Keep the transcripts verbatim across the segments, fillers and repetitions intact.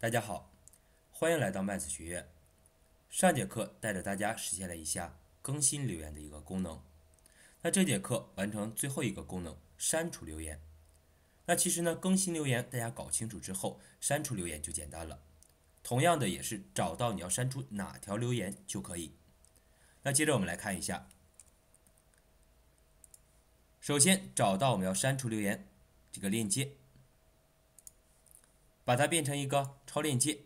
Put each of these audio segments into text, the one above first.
大家好，欢迎来到麦子学院。上节课带着大家实现了一下更新留言的一个功能，那这节课完成最后一个功能，删除留言。那其实呢，更新留言大家搞清楚之后，删除留言就简单了。同样的也是找到你要删除哪条留言就可以。那接着我们来看一下，首先找到我们要删除留言这个链接，把它变成一个超链接，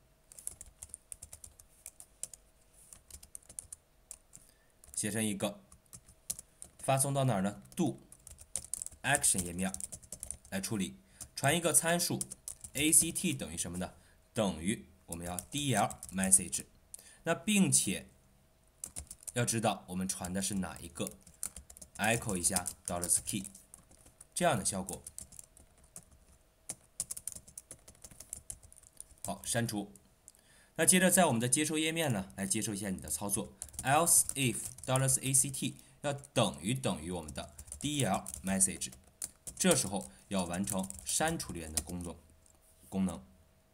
写成一个发送到哪儿呢 ？do action 页面来处理，传一个参数 act 等于什么呢？等于我们要 del message， 那并且要知道我们传的是哪一个 ，echo 一下 $key， 这样的效果。好，删除。那接着在我们的接收页面呢，来接受一下你的操作 ，else if $act 要等于等于我们的 del message， 这时候要完成删除留言的功能功能。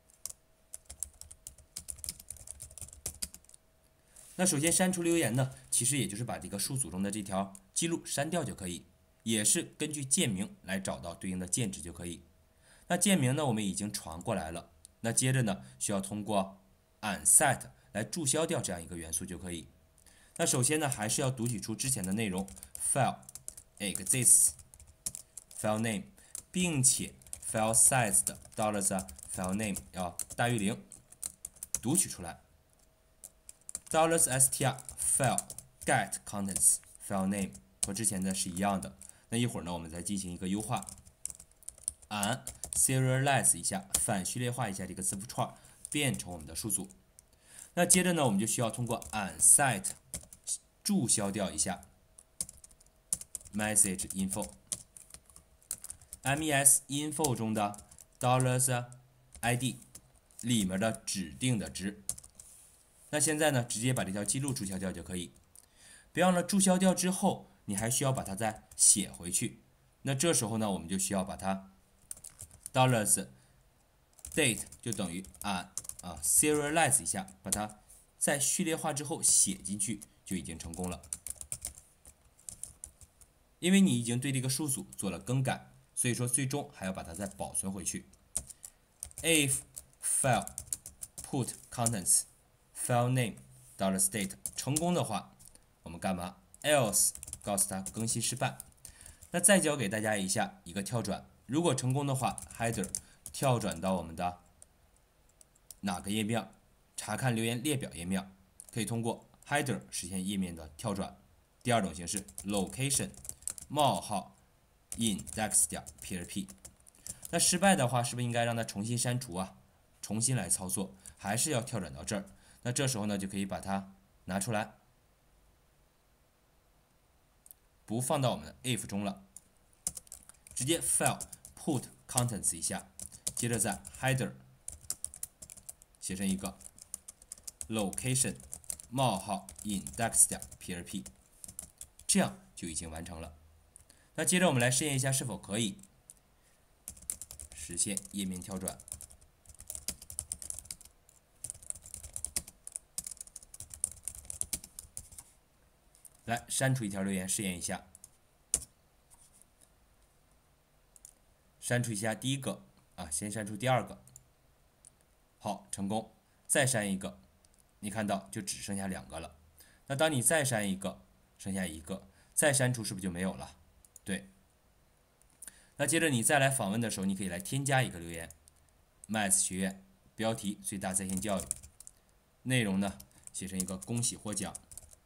那首先删除留言呢，其实也就是把这个数组中的这条记录删掉就可以，也是根据键名来找到对应的键值就可以。那键名呢，我们已经传过来了。那接着呢，需要通过 unset 来注销掉这样一个元素就可以。那首先呢，还是要读取出之前的内容 file exists file name， 并且 file size 的 $the file name 要大于零，读取出来。$str file get contents file name 和之前的是一样的。那一会儿呢，我们再进行一个优化。按 serialize 一下，反序列化一下这个字符串，变成我们的数组。那接着呢，我们就需要通过 unset 注销掉一下 message info，mes info 中的 $id 里面的指定的值。那现在呢，直接把这条记录注销掉就可以。别忘了注销掉之后，你还需要把它再写回去。那这时候呢，我们就需要把它$date 就等于按啊 serialize 一下，把它在序列化之后写进去，就已经成功了。因为你已经对这个数组做了更改，所以说最终还要把它再保存回去。if file put contents file name $state 成功的话，我们干嘛 ？else 告诉它更新失败。那再教给大家一下一个跳转。如果成功的话 ，header 跳转到我们的哪个页面？查看留言列表页面，可以通过 header 实现页面的跳转。第二种形式 location 冒号 index 点 php。那失败的话，是不是应该让它重新删除啊？重新来操作，还是要跳转到这儿？那这时候呢，就可以把它拿出来，不放到我们的 if 中了，直接 file put contents 一下，接着在 header 写成一个 location 冒号 index 点 php， 这样就已经完成了。那接着我们来试验一下是否可以实现页面跳转。来删除一条留言，试验一下。删除一下第一个啊，先删除第二个。好，成功。再删一个，你看到就只剩下两个了。那当你再删一个，剩下一个，再删除是不是就没有了？对。那接着你再来访问的时候，你可以来添加一个留言 ，Math 学院标题最大在线教育，内容呢写成一个恭喜获奖。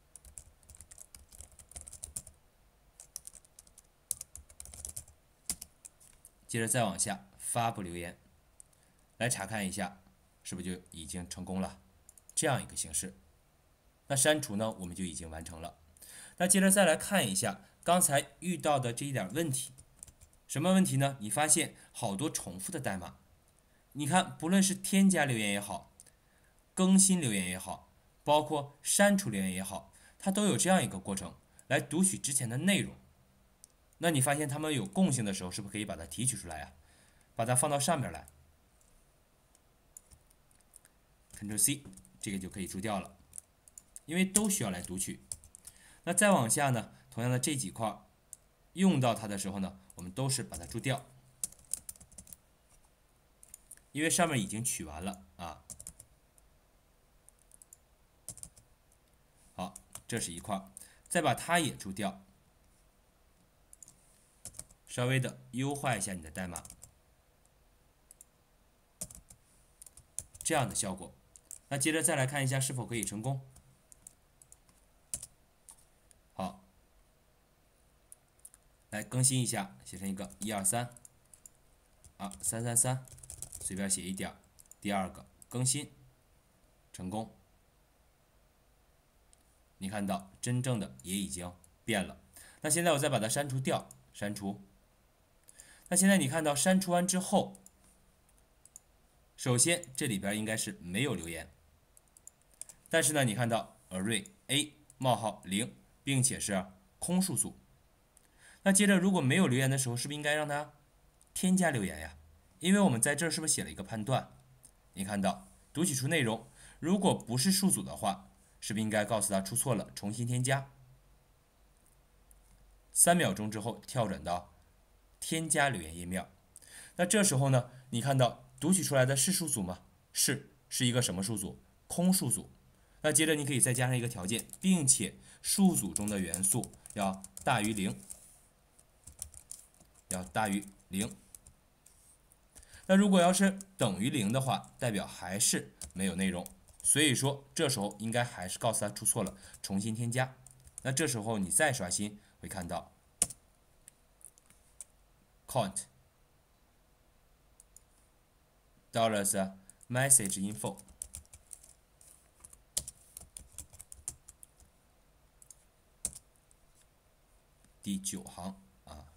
接着再往下发布留言，来查看一下是不是就已经成功了，这样一个形式。那删除呢，我们就已经完成了。那接着再来看一下刚才遇到的这一点问题，什么问题呢？你发现好多重复的代码，你看不论是添加留言也好，更新留言也好，包括删除留言也好，它都有这样一个过程来读取之前的内容。那你发现它们有共性的时候，是不是可以把它提取出来呀、啊？把它放到上面来。 ，Ctrl C， 这个就可以注掉了，因为都需要来读取。那再往下呢，同样的这几块用到它的时候呢，我们都是把它注掉，因为上面已经取完了啊。好，这是一块，再把它也注掉，稍微的优化一下你的代码，这样的效果。那接着再来看一下是否可以成功。好，来更新一下，写成一个一二三啊三三三，随便写一点。第二个更新成功。你看到真正的也已经变了。那现在我再把它删除掉，删除。那现在你看到删除完之后，首先这里边应该是没有留言，但是呢，你看到 array a 冒号零，并且是空数组。那接着如果没有留言的时候，是不是应该让它添加留言呀？因为我们在这儿是不是写了一个判断？你看到读取出内容，如果不是数组的话，是不是应该告诉他出错了，重新添加？三秒钟之后跳转到添加留言页面。那这时候呢，你看到读取出来的是数组吗？是，是一个什么数组？空数组。那接着你可以再加上一个条件，并且数组中的元素要大于零，要大于零。那如果要是等于零的话，代表还是没有内容。所以说，这时候应该还是告诉他出错了，重新添加。那这时候你再刷新，会看到 count dollars message info 第九行啊。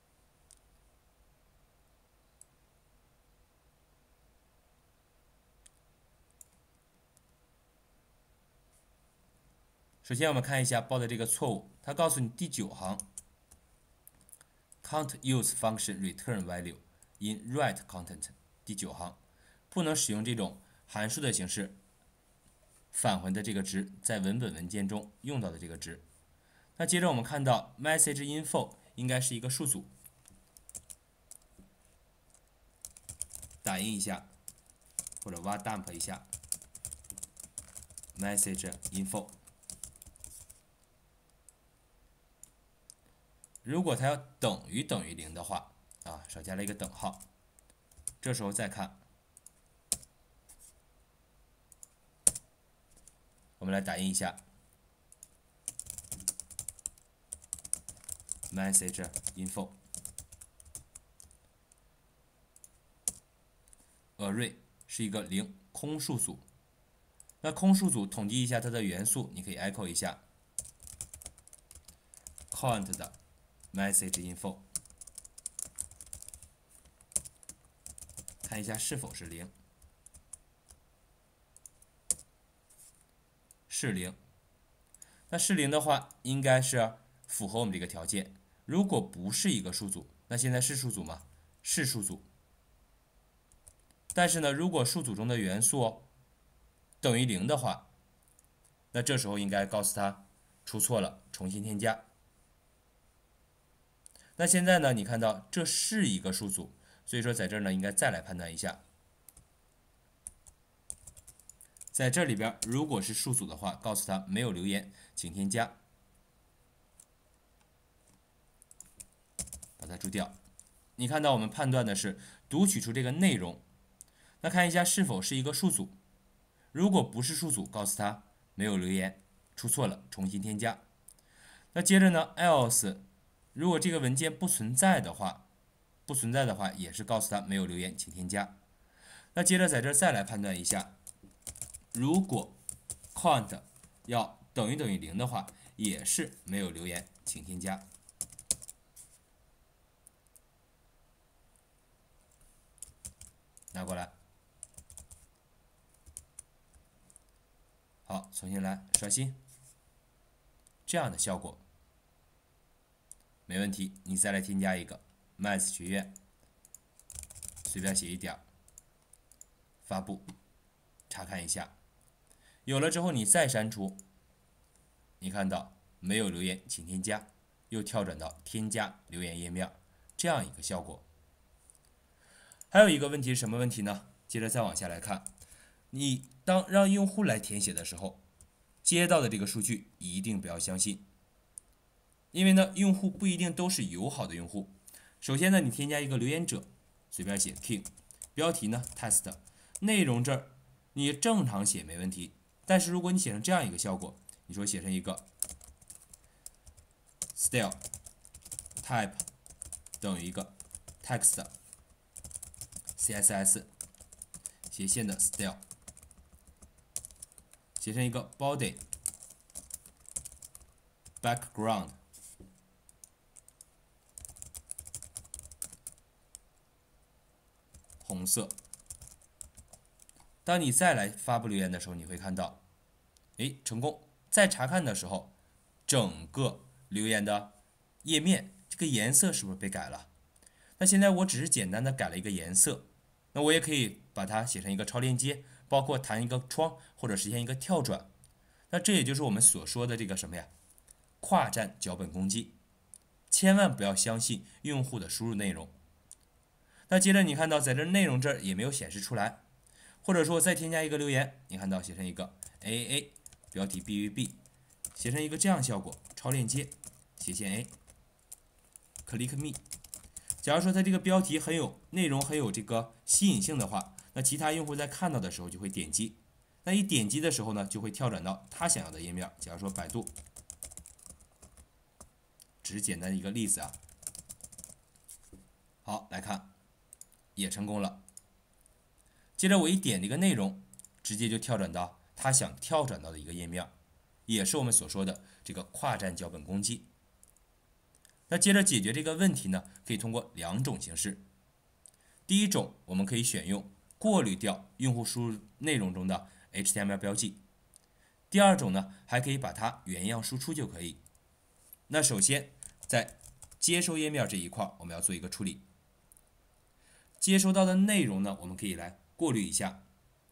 首先我们看一下报的这个错误，它告诉你第九行 can't use function return value in write content， 第九行不能使用这种函数的形式返回的这个值，在文本文件中用到的这个值。那接着我们看到 message info 应该是一个数组，打印一下或者挖 dump 一下 message info。如果它要等于等于零的话，啊，少加了一个等号。这时候再看，我们来打印一下 message info array 是一个零空数组。那空数组统计一下它的元素，你可以 echo 一下 count 的 message info， 看一下是否是零，是零。那是零的话，应该是符合我们这个条件。如果不是一个数组，那现在是数组吗？是数组。但是呢，如果数组中的元素等于零的话，那这时候应该告诉他出错了，重新添加。那现在呢，你看到这是一个数组，所以说在这儿呢，应该再来判断一下。在这里边，如果是数组的话，告诉他没有留言，请添加，把它注掉。你看到我们判断的是读取出这个内容，那看一下是否是一个数组。如果不是数组，告诉他没有留言，出错了，重新添加。那接着呢 ，else 如果这个文件不存在的话，不存在的话也是告诉他没有留言，请添加。那接着在这儿再来判断一下，如果 count 要等于等于零的话，也是没有留言，请添加。拿过来，好，重新来，刷新，这样的效果没问题。你再来添加一个 Math 学院，随便写一点，发布。 查看一下。有了之后你再删除，你看到没有留言请添加，又跳转到添加留言页面，这样一个效果。还有一个问题是什么问题呢？接着再往下来看，你当让用户来填写的时候，接到的这个数据一定不要相信，因为呢，用户不一定都是友好的用户。首先呢，你添加一个留言者，随便写 king， 标题呢 test， 内容这儿你正常写没问题，但是如果你写成这样一个效果，你说写成一个 style type 等于一个 text C S S 斜线的 style， 写成一个 body background 红色。当你再来发布留言的时候，你会看到，哎，成功。再查看的时候，整个留言的页面这个颜色是不是被改了？那现在我只是简单的改了一个颜色，那我也可以把它写成一个超链接，包括弹一个窗或者实现一个跳转。那这也就是我们所说的这个什么呀？跨站脚本攻击。千万不要相信用户的输入内容。那接着你看到在这内容这儿也没有显示出来，或者说我再添加一个留言，你看到写成一个 A A A 标题 B V B， 写成一个这样效果，超链接斜线 A click me。假如说它这个标题很有内容很有这个吸引性的话，那其他用户在看到的时候就会点击，那一点击的时候呢，就会跳转到他想要的页面。假如说百度，只是简单的一个例子啊。好，来看，也成功了。接着我一点这个内容，直接就跳转到他想跳转到的一个页面，也是我们所说的这个跨站脚本攻击。那接着解决这个问题呢，可以通过两种形式。第一种，我们可以选用过滤掉用户输入内容中的 H T M L 标记。第二种呢，还可以把它原样输出就可以。那首先在接收页面这一块，我们要做一个处理。接收到的内容呢，我们可以来过滤一下，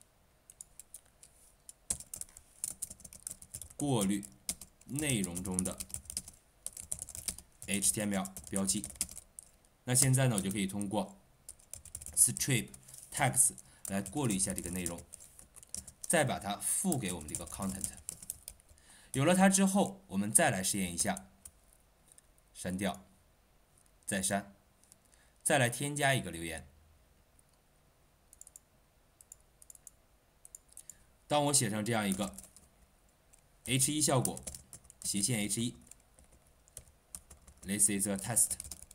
过滤内容中的 H T M L 标记。那现在呢，我就可以通过 strip text 来过滤一下这个内容，再把它赋给我们这个 content。有了它之后，我们再来实验一下，删掉，再删，再来添加一个留言。当我写成这样一个 H 一 效果，斜线 H 一，This is a test，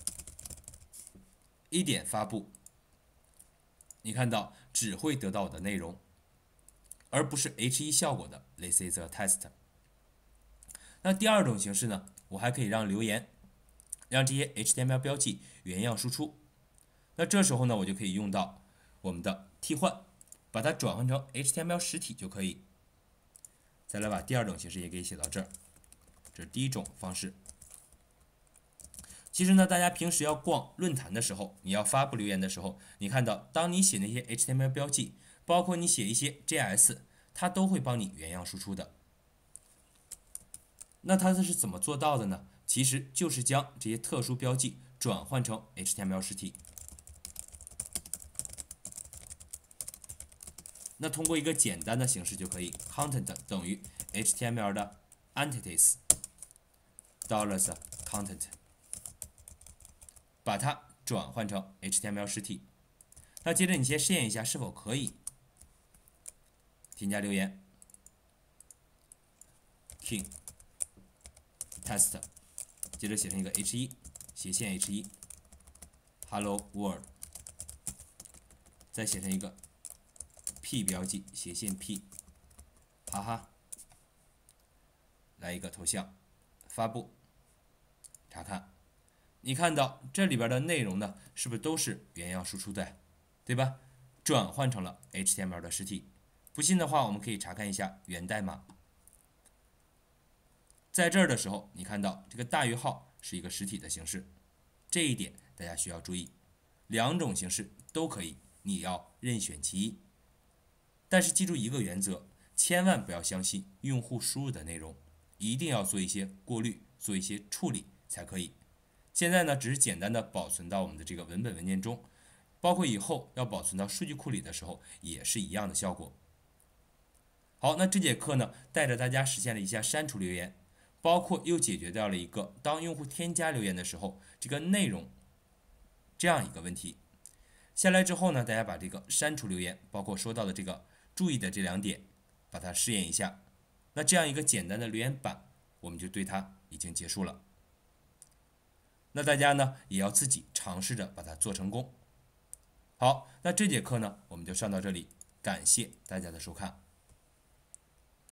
一点发布，你看到只会得到我的内容，而不是 H 一 效果的 This is a test。那第二种形式呢，我还可以让留言，让这些 H T M L 标记原样输出。那这时候呢，我就可以用到我们的替换，把它转换成 H T M L 实体就可以。再来把第二种形式也给写到这儿，这是第一种方式。其实呢，大家平时要逛论坛的时候，你要发布留言的时候，你看到当你写那些 H T M L 标记，包括你写一些 J S， 它都会帮你原样输出的。那它是怎么做到的呢？其实就是将这些特殊标记转换成 H T M L 实体。那通过一个简单的形式就可以 ，content 等于 H T M L 的 entities dollars content， 把它转换成 H T M L 实体。那接着你先试验一下是否可以，添加留言 ，king test， 接着写成一个 H 一 斜线 H 一 hello world， 再写成一个 P 标记斜线 P， 哈哈，来一个头像，发布，查看，你看到这里边的内容呢，是不是都是原样输出的，对吧？转换成了 H T M L 的实体。不信的话，我们可以查看一下源代码。在这儿的时候，你看到这个大于号是一个实体的形式，这一点大家需要注意。两种形式都可以，你要任选其一。 但是记住一个原则，千万不要相信用户输入的内容，一定要做一些过滤，做一些处理才可以。现在呢，只是简单的保存到我们的这个文本文件中，包括以后要保存到数据库里的时候，也是一样的效果。好，那这节课呢，带着大家实现了一下删除留言，包括又解决掉了一个当用户添加留言的时候，这个内容这样一个问题。下来之后呢，大家把这个删除留言，包括说到的这个注意的这两点，把它试验一下。那这样一个简单的留言板，我们就对它已经结束了。那大家呢，也要自己尝试着把它做成功。好，那这节课呢，我们就上到这里，感谢大家的收看。